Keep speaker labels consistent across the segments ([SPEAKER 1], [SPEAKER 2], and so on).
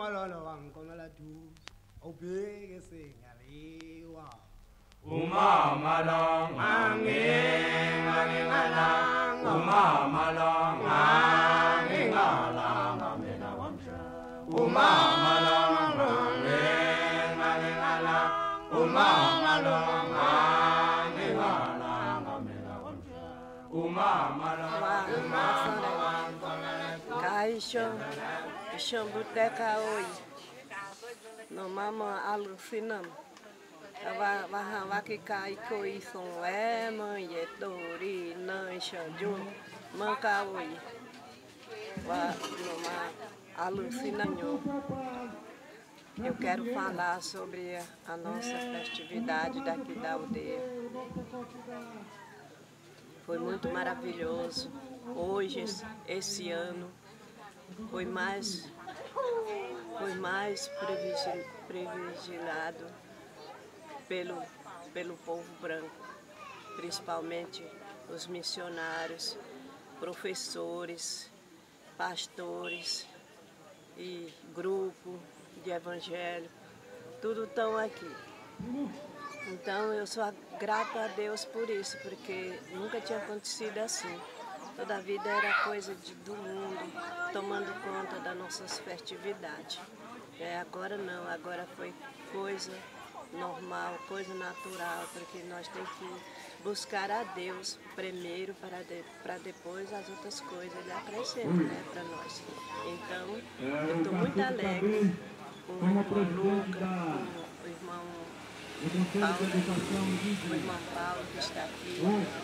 [SPEAKER 1] Ishambuteca oi, no mama alucinam. Vaki kai koi son ema yetori nan shanju manca oi. No alucinam. Eu quero falar sobre a nossa festividade daqui da aldeia. Foi muito maravilhoso. Hoje, esse ano, foi mais privilegiado pelo povo branco, principalmente os missionários, professores, pastores e grupo de evangélico, tudo estão aqui. Então eu sou grata a Deus por isso, porque nunca tinha acontecido assim. Toda a vida era coisa do mundo, tomando conta das nossas festividades. Agora não, agora foi coisa normal, coisa natural, porque nós temos que buscar a Deus primeiro para depois as outras coisas Ele acrescenta, né, para nós. Então, eu estou muito alegre com o irmão Lucas, com o irmão Paulo que está aqui,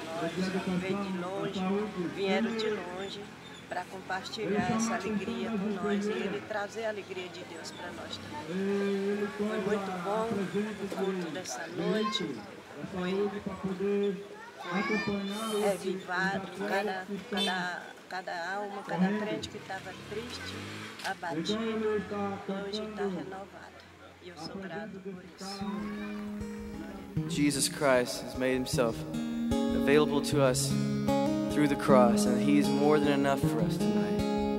[SPEAKER 1] vieram de longe para compartilhar essa alegria com nós e Ele trazer a alegria de Deus para nós também. Foi muito bom o culto dessa noite, foi revivado, cada alma, cada crente que estava triste, abatido, hoje está renovado. E eu sou grato por isso.
[SPEAKER 2] Jesus Christ has made himself available to us through the cross, and he is more than enough for us tonight.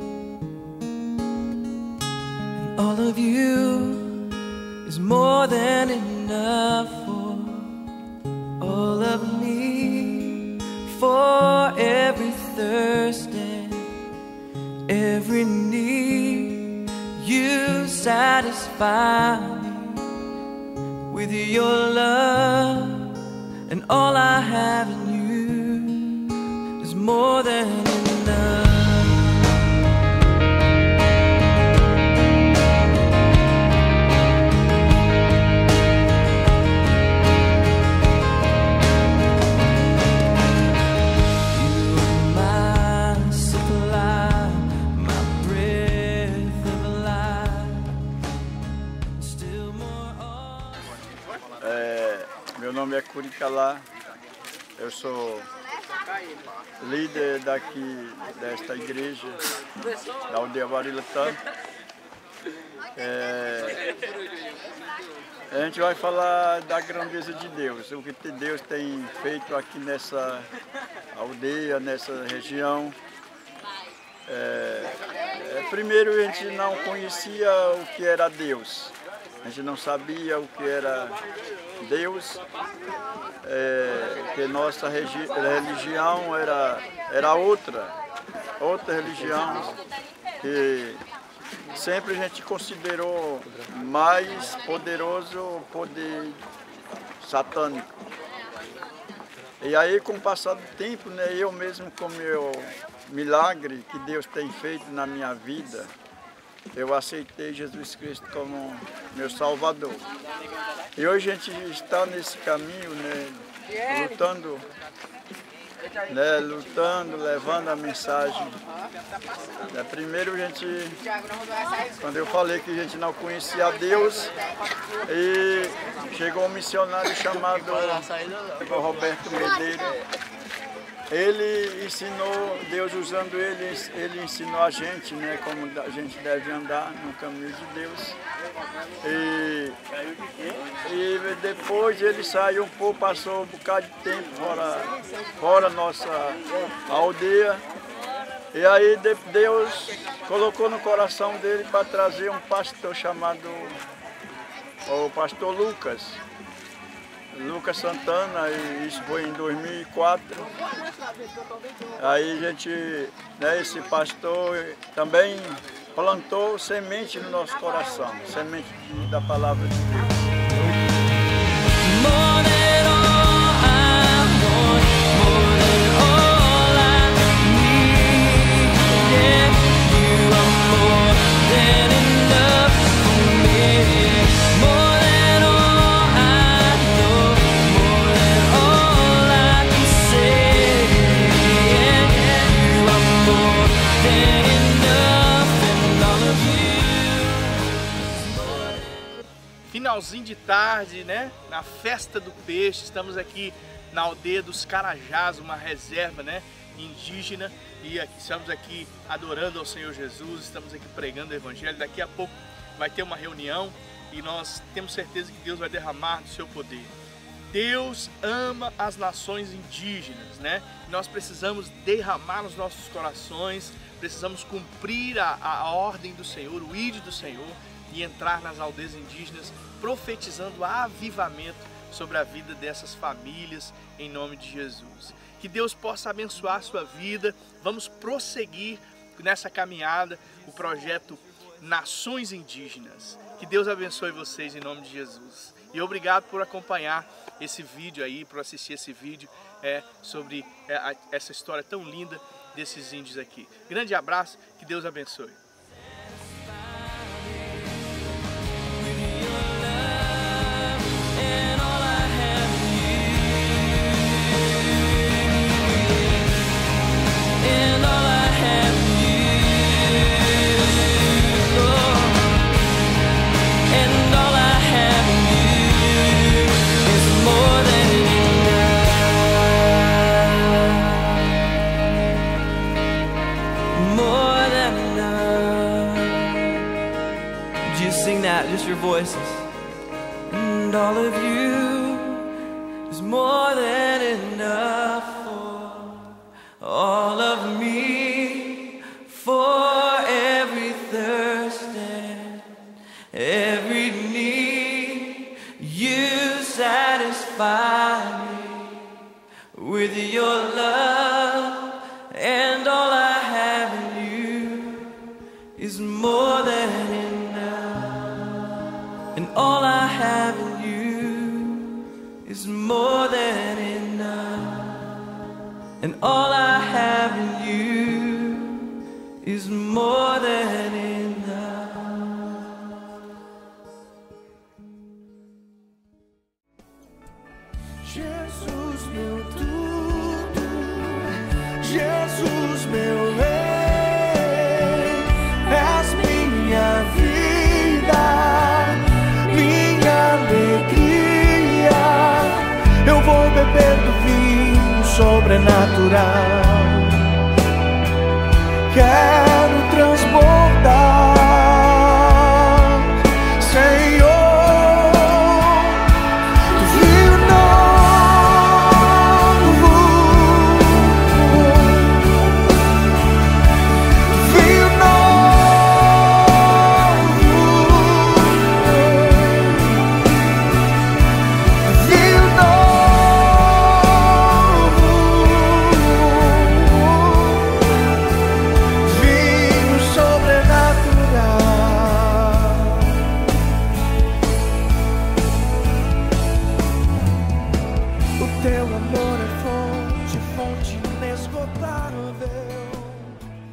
[SPEAKER 2] And all of you is more than enough for all of me, for every thirst and every need. You satisfy me with your love, and all I have in you is more than enough. You are my supply, my breath of life, still more.
[SPEAKER 3] Meu nome é Curicalá, eu sou líder desta igreja, da aldeia Varilatã. A gente vai falar da grandeza de Deus, o que Deus tem feito aqui nessa aldeia, nessa região. Primeiro a gente não conhecia o que era Deus, a gente não sabia o que era Deus, que nossa religião era outra religião, que sempre a gente considerou mais poderoso o poder satânico. E aí, com o passar do tempo, né, eu mesmo, com o meu milagre que Deus tem feito na minha vida, eu aceitei Jesus Cristo como meu Salvador. E hoje a gente está nesse caminho, né, lutando, levando a mensagem. Primeiro quando eu falei que a gente não conhecia Deus, e chegou um missionário chamado Roberto Medeiros. Ele ensinou, Deus usando ele ensinou a gente, né, como a gente deve andar no caminho de Deus. E depois ele saiu passou um bocado de tempo fora nossa aldeia. E aí Deus colocou no coração dele para trazer um pastor chamado o pastor Lucas Santana, e isso foi em 2004. Aí a gente, né, esse pastor também plantou semente no nosso coração, semente da palavra de Deus.
[SPEAKER 4] Finalzinho de tarde, né? Na festa do peixe, estamos aqui na aldeia dos Carajás, uma reserva, né, indígena, e estamos aqui adorando ao Senhor Jesus, estamos aqui pregando o Evangelho. Daqui a pouco vai ter uma reunião e nós temos certeza que Deus vai derramar do seu poder. Deus ama as nações indígenas, né? Nós precisamos derramar nos nossos corações, precisamos cumprir a ordem do Senhor, o ídolo do Senhor, e entrar nas aldeias indígenas profetizando avivamento sobre a vida dessas famílias em nome de Jesus. Que Deus possa abençoar a sua vida. Vamos prosseguir nessa caminhada, o projeto Nações Indígenas. Que Deus abençoe vocês em nome de Jesus. E obrigado por acompanhar esse vídeo aí, por assistir esse vídeo sobre essa história tão linda desses índios aqui. Grande abraço, que Deus abençoe.
[SPEAKER 2] Just your voices. And all of you is more than enough for all of me, for every thirst and every need. You satisfy me with your love, and all I have in you is more than enough. And all I have in you is more than enough. And all I have in you is more than enough.
[SPEAKER 5] Jesus, meu tudo, Jesus, meu rei, és minha vida. Eu vou beber do vinho sobrenatural. Quero transbordar, Senhor, do vinho novo, do vinho teu amor é fonte, fonte inesgotável.